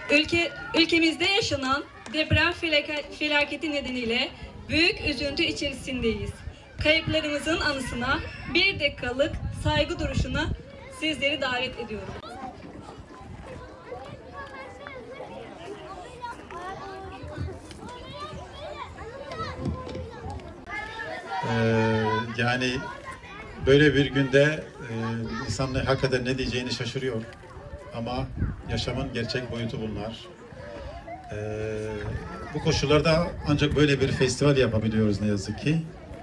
Ülkemizde yaşanan deprem felaketi nedeniyle büyük üzüntü içerisindeyiz. Kayıplarımızın anısına bir dakikalık saygı duruşuna sizleri davet ediyorum. Yani böyle bir günde insan hakikaten ne diyeceğini şaşırıyor. Ama yaşamın gerçek boyutu bunlar. Bu koşullarda ancak böyle bir festival yapabiliyoruz ne yazık ki.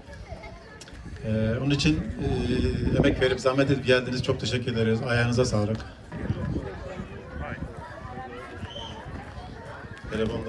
Onun için emek verip zahmet edip geldiniz. Çok teşekkür ederiz. Ayağınıza sağlık. Telefonda.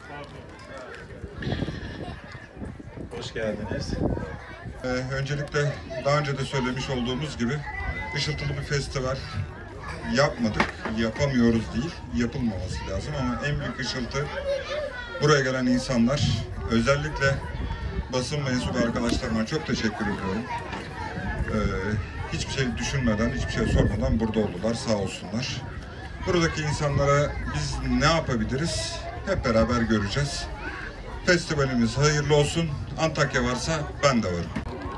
Hoş geldiniz. Öncelikle daha önce de söylemiş olduğumuz gibi ışıltılı bir festival yapmadık. Yapamıyoruz değil, yapılmaması lazım ama en büyük ışıltı buraya gelen insanlar. Özellikle basın mensubu arkadaşlarıma çok teşekkür ediyorum. Hiçbir şey düşünmeden, hiçbir şey sormadan burada oldular, sağ olsunlar. Buradaki insanlara biz ne yapabiliriz? Hep beraber göreceğiz. Festivalimiz hayırlı olsun. Antakya varsa ben de varım.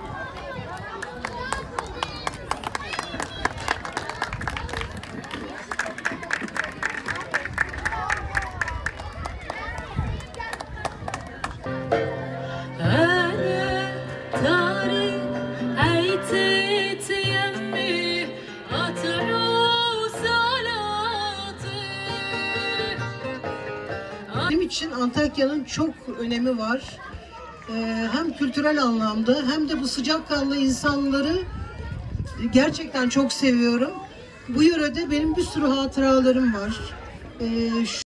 Benim için Antakya'nın çok önemi var. Hem kültürel anlamda hem de bu sıcakkanlı insanları gerçekten çok seviyorum. Bu yörede benim bir sürü hatıralarım var.